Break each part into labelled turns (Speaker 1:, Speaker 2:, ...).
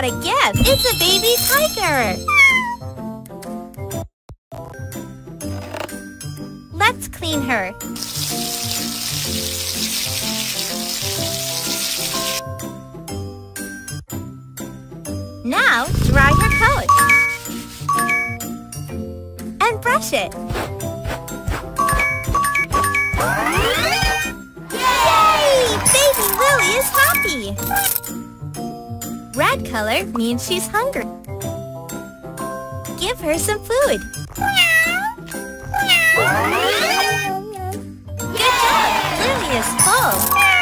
Speaker 1: got a gift! It's a baby tiger! Let's clean her. Now, dry her coat. And brush it. Yay! Baby Lily is happy! Red color means she's hungry. Give her some food. Good job! Lily is full.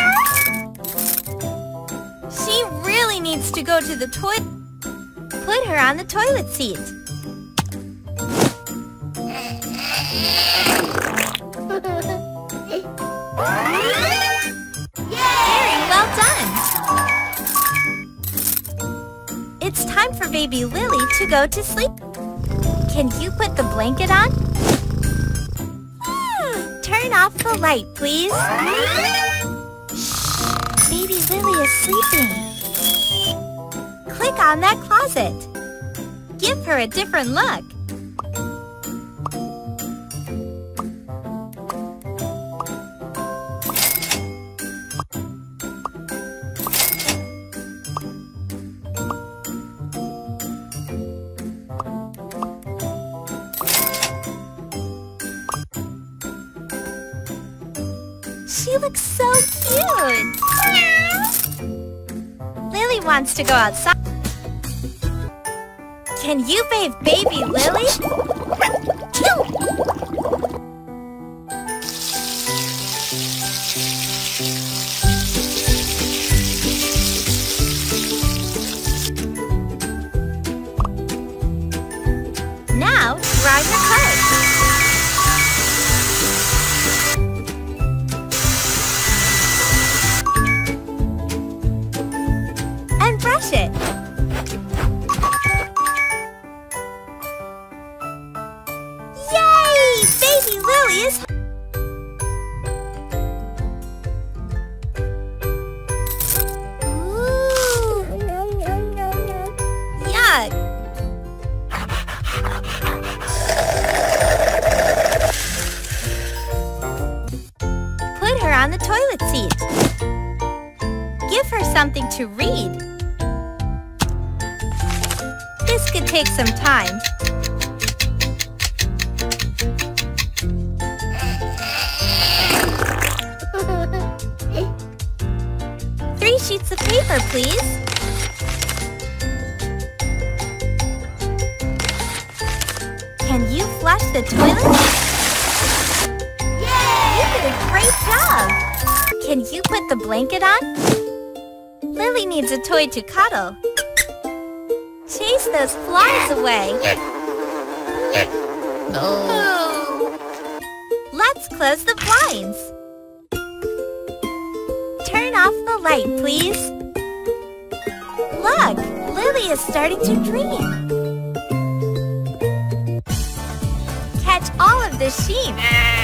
Speaker 1: She really needs to go to the toilet. Put her on the toilet seat. Very well done! It's time for baby Lily to go to sleep. Can you put the blanket on? Turn off the light, please. Shh, baby Lily is sleeping. Click on that closet. Give her a different look. She looks so cute! Lily wants to go outside. Can you bathe baby Lily? Now, dry her coat. Brush it. Yay! Baby Lily is... Ooh. Yuck! Put her on the toilet seat. Give her something to read. This could take some time. Three sheets of paper, please. Can you flush the toilet? Yay! You did a great job! Can you put the blanket on? Lily needs a toy to cuddle. Chase those flies away. Oh. Let's close the blinds. Turn off the light, please. Look, Lily is starting to dream. Catch all of the sheep.